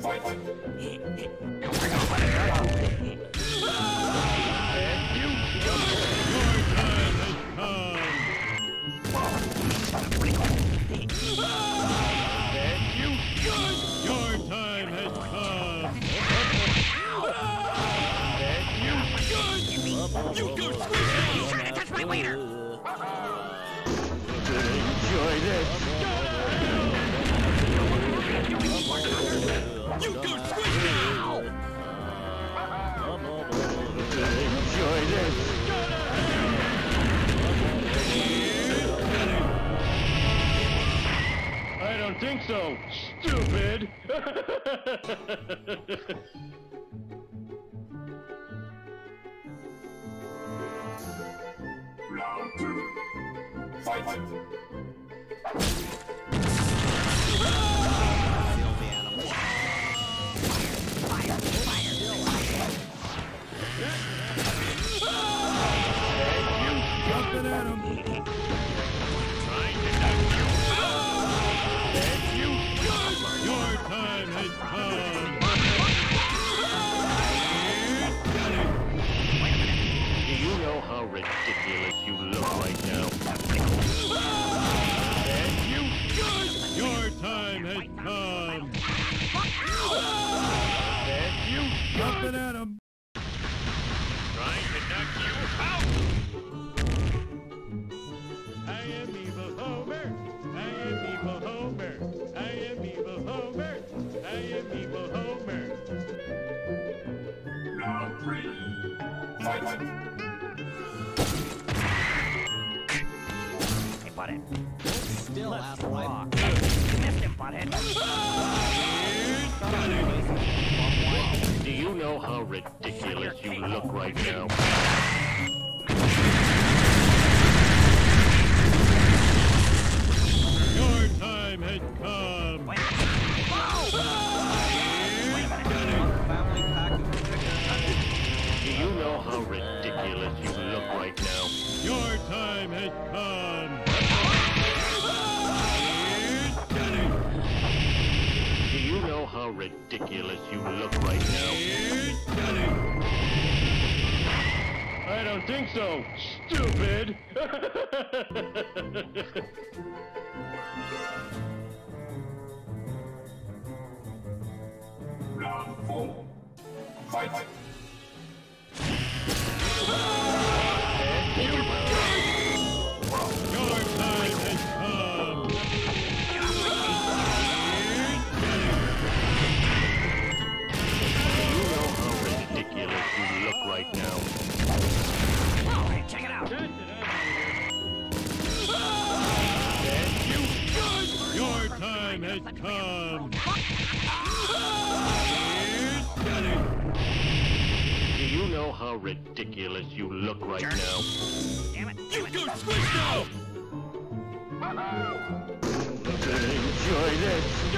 I don't think so, stupid! Round 2. Fight! Jumping at him! Your time has come! Do you know how ridiculous you look right now? Your time has come! Jumping at him! Trying to knock you out! I am Evil Homer! I am Evil Homer! I am Evil Homer! I am Evil Homer! Round 3. Fight! Hey, butthead. Still out rock. You missed him, butthead. Do you know how ridiculous you look right now? Your time has come! Wait a minute. Do you know how ridiculous you look right now? Your time has come! Do you know how ridiculous you look right now? I don't think so, stupid! Round 4. Fight! Your time has come! Do you know how ridiculous you look right now? Oh, hey, check it out. Your time has come! Do you know how ridiculous you look right now? Damn it. You go squish now! Enjoy this!